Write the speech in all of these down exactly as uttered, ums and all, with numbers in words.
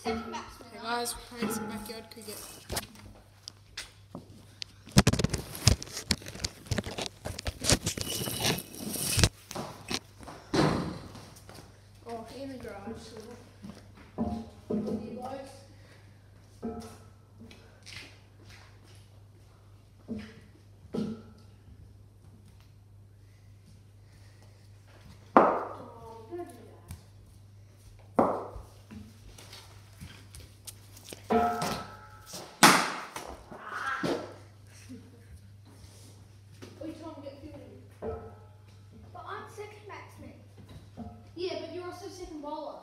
second batsman. Hey guys, playing some backyard cricket. Oh, in the garage. With you guys. Oh, don't do that. We try and get fielding. But I'm second batsman. Yeah, but you're also second bowler.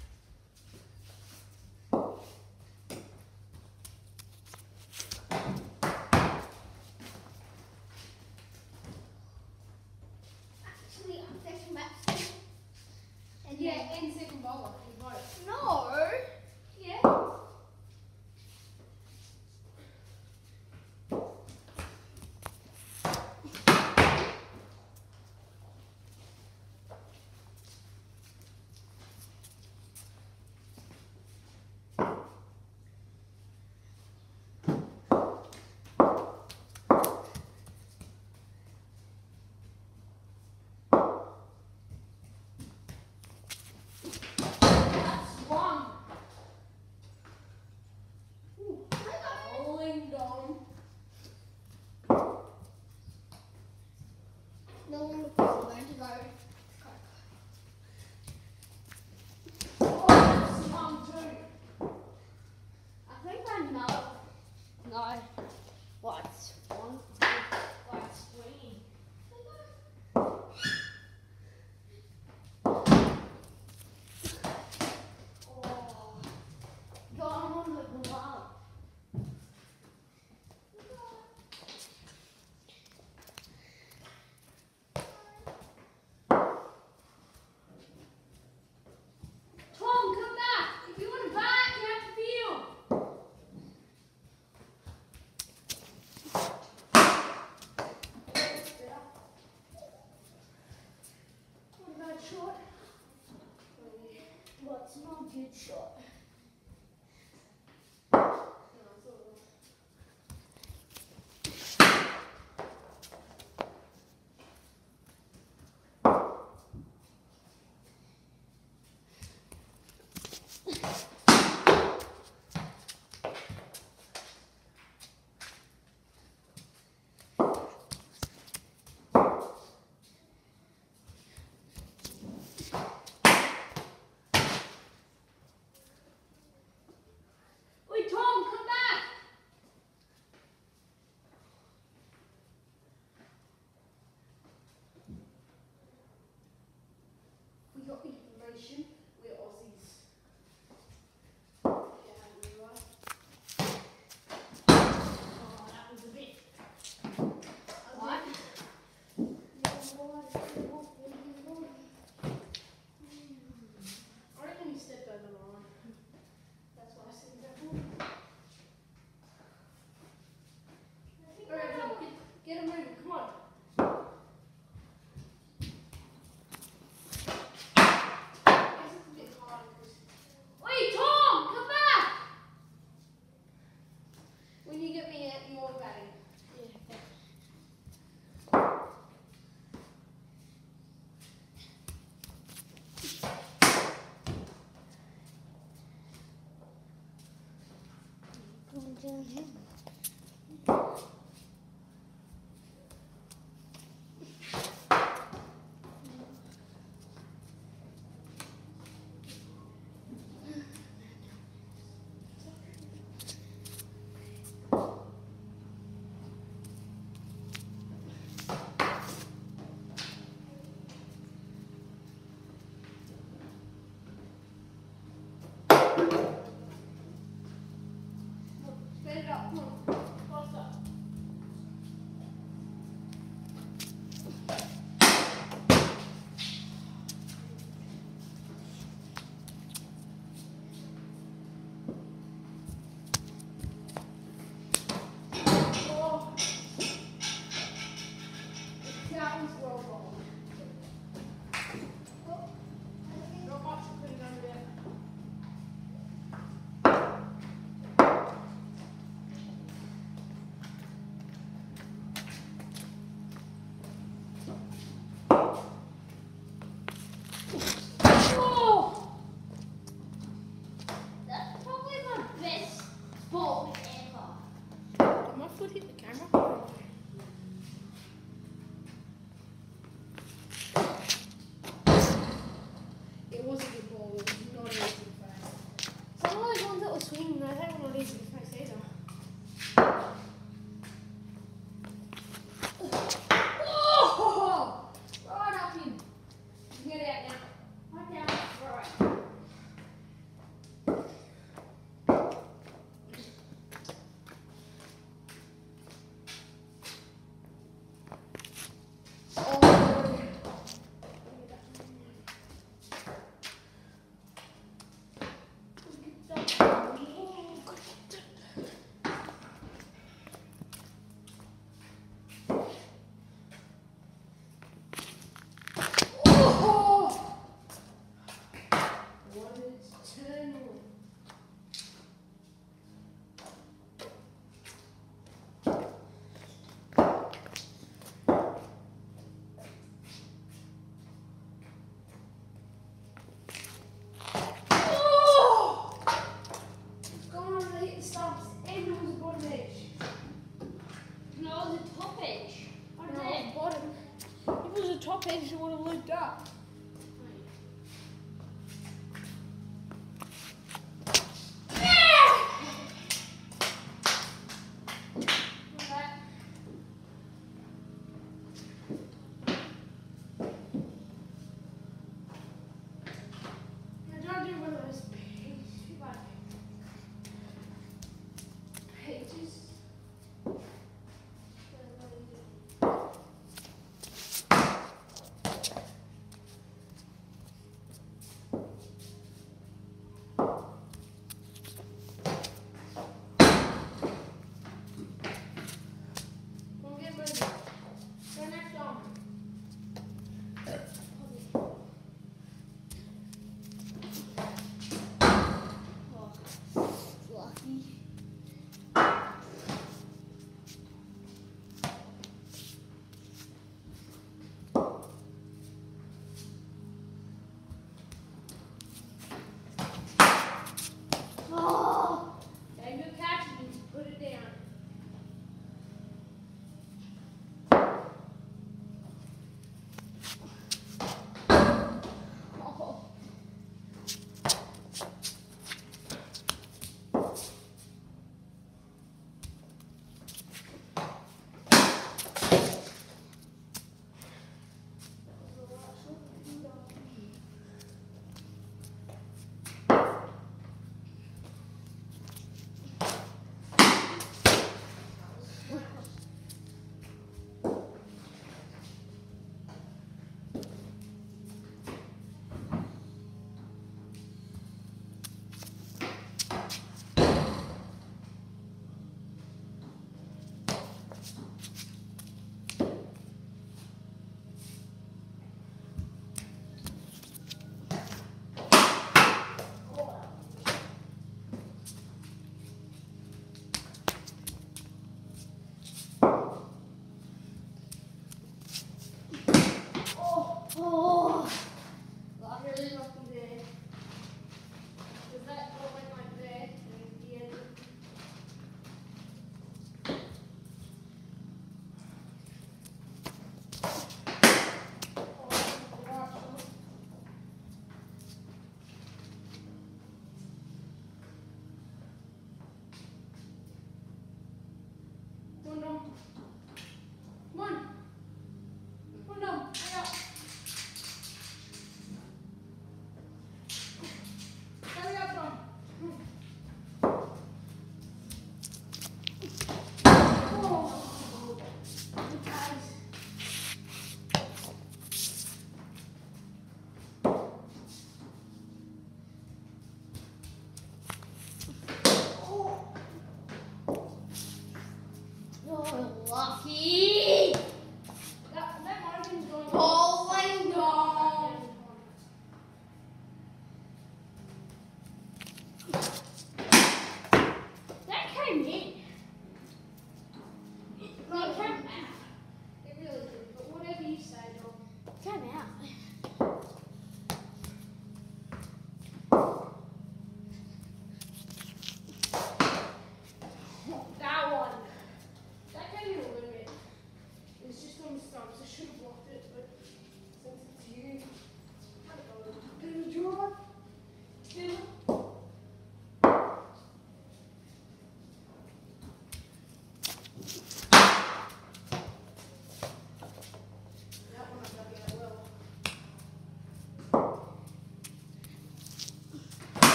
Actually, I'm second batsman. And Yeah, then- and second bowler. You both. No. Yeah. That's one. Ooh, rolling down. No one will probably going to go. Oh, that's one too. I think I know. No. What's one? That's green. Oh, Go on with the wall. Tom, come back. If you want to bat, you have to field. What about shot? What's not a good shot? Wait, Tom, come back. We got information. We're Aussies. Yeah, we right. Oh, that was a bit. What? I reckon he stepped over the line. That's why I said that. Alright, Tom, get, get him moving. Come on. This is a bit hard. Wait, Tom, come back! When you get me at your batting. Going down here. Spit it up. Come on. King, I have one of these if I say so. Oh! Right up in. Get out now. Right down. Right.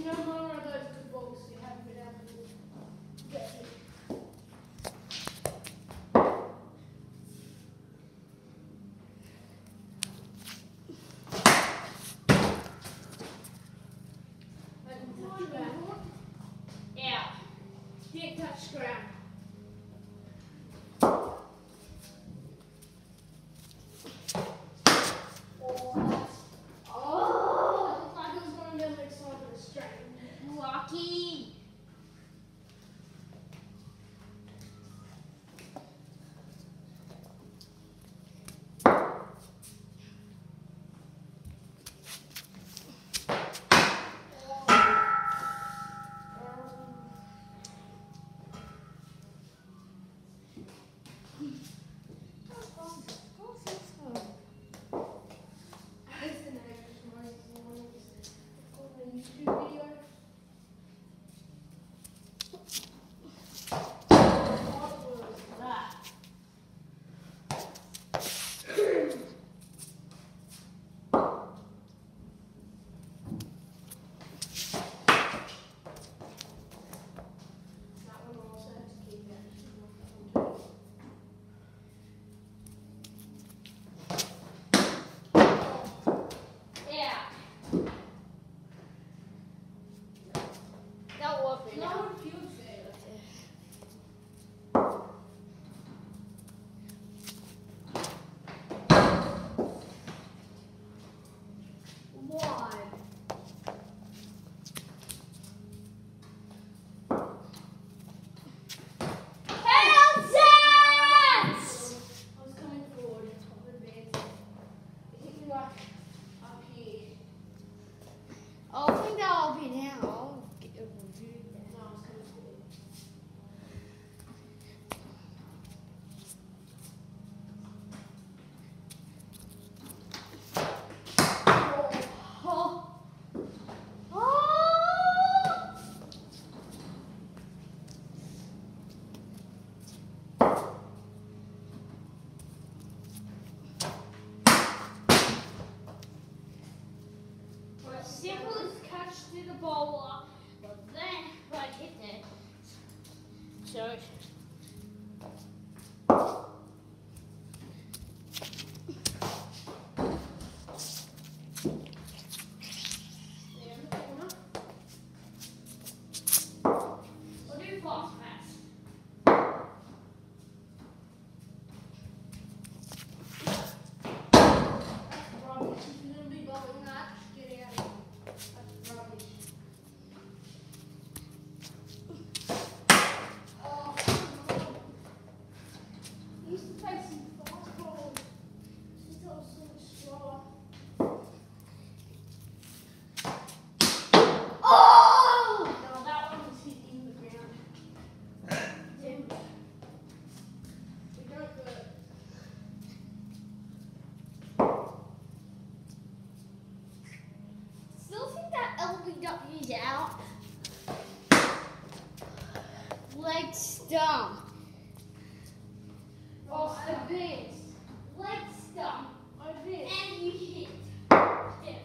you no more of those good balls you haven't been able to get me. Yeah. Didn't touch ground. Oh, that's, oh, it looked like it was going down the side of the string. Lucky. Simplest catch to the bowler, but then I hit it. So. We'll do fast pass. That's rubbish. If you're going to be bowling that, just get out of here. That's rubbish. Oh, I used to play some fast balls. Since I was so much slower. Oh! No, that one was hitting the ground. Damn it. We don't do it. Still think that L B W is out. Leg stump. Oh, advanced. Leg stump. Advanced. And you hit. Hit.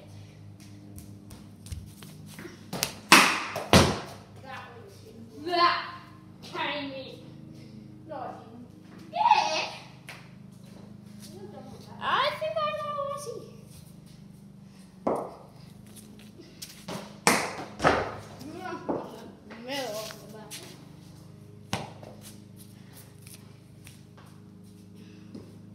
That was hit. That came in. No, it didn't. Yeah. I think I know what I see. Middle of the back.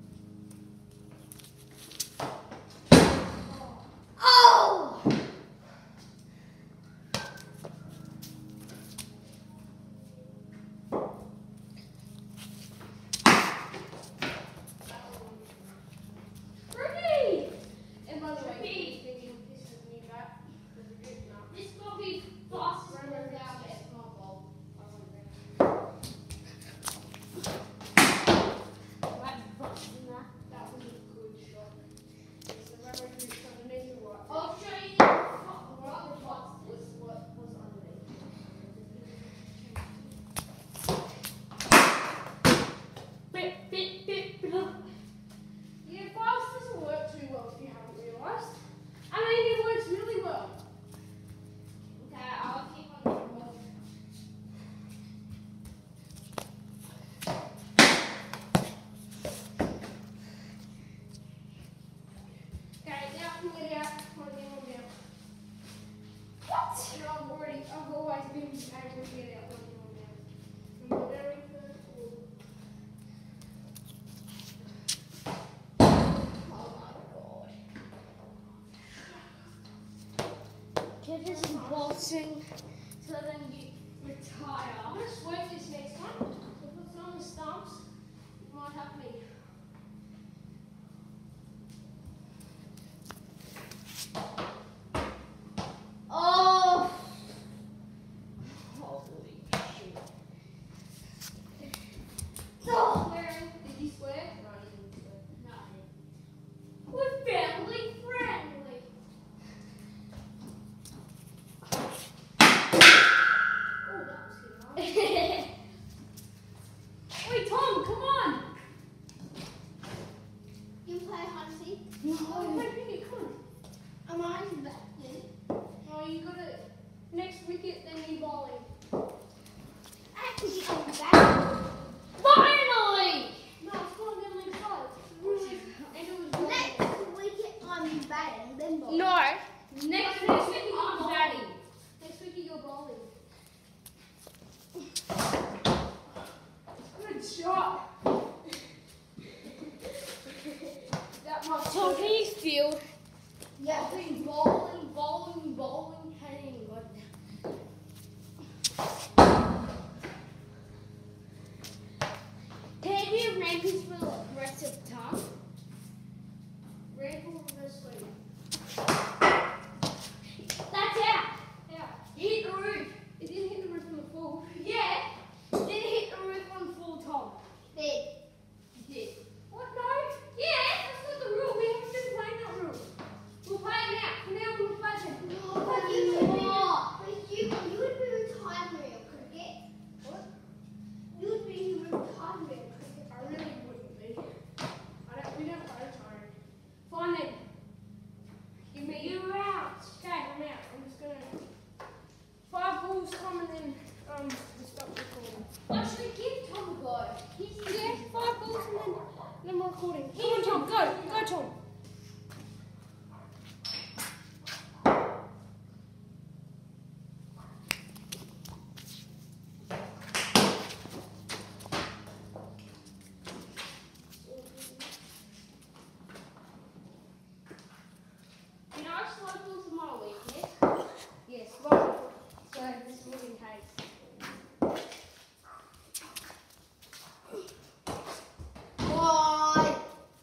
And I've already, I've always been able to get out one more now. From the very first ball. Oh my god. Get this boxing so then you retire. I'm going to swerve this next time. If it's on the stumps, it might have me. Oh! Holy shit. Oh! Swearing. Did you swear? No, you didn't swear. No. We're family friendly. Oh, that was good. Wait, Tom, come on. You play Hunty? Oh, wait, Pinky, come on. Am I back then? Oh, you got it. Next wicket, then you bowling. Actually, I'm back. Finally! No, it's going down like side. Really, and it was bowling. Next week I'm batting, then bowling. No. Next, next week I'm batting. Next week you're bowling. Good shot. That must. So can you feel? Yeah, I've been bowling, bowling, bowling, hitting. But Can I do rankings for the rest of the time? Rainbow this way. That's out. Yeah. Hit the roof. It didn't hit the roof on the full. Yeah. It didn't hit the roof on full, Tom. Big. It did. What? No? Yeah, that's not the rule. We haven't been playing that rule. We'll play it now. For now, we'll play it. No, but you would be, but you, you would be retired real cricket. What? You would be retired real cricket. I really wouldn't be. I don't, we don't play tired. Fine then. Give me you out. Okay, I'm out. I'm just gonna. Five balls come and then um we stop recording. Actually, give Tom a go. He's Yeah, five balls and then then we're recording. Come on, Tom. Go, go, Tom. You know, slow balls are my weakness. Yes, slow. So this moving case. Why?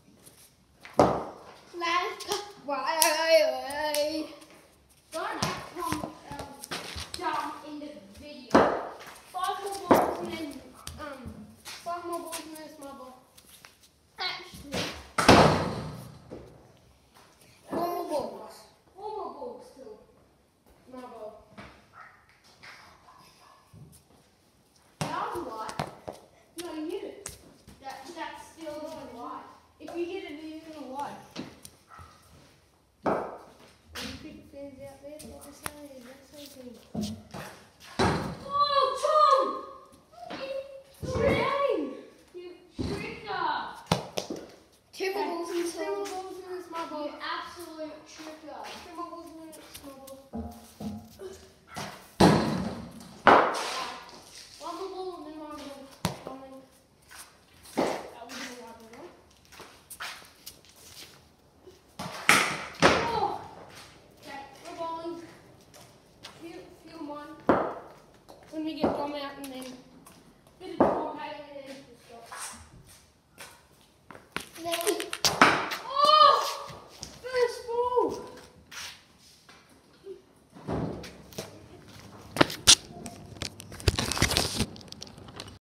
Let's go. Why? Why? Don't act Tom um, dumb in the video. Five more balls and then um five more balls and then it's my ball. Actually, Four more balls. Four more balls still. My ball. that was what? No, you hit it. That, that's still not why. If you hit it, you're gonna wide. Any big fans out there? What to say? That's okay. Oh, Tom! You game! You tricker! Two more balls and Three more two. balls and it's my ball. You absolute tricker. Three more balls and it's my ball. One more ball and then my ball. Bowling. That was the right one. Oh! Okay, we're bowling. Feel, feel mine. When we get bomb out and then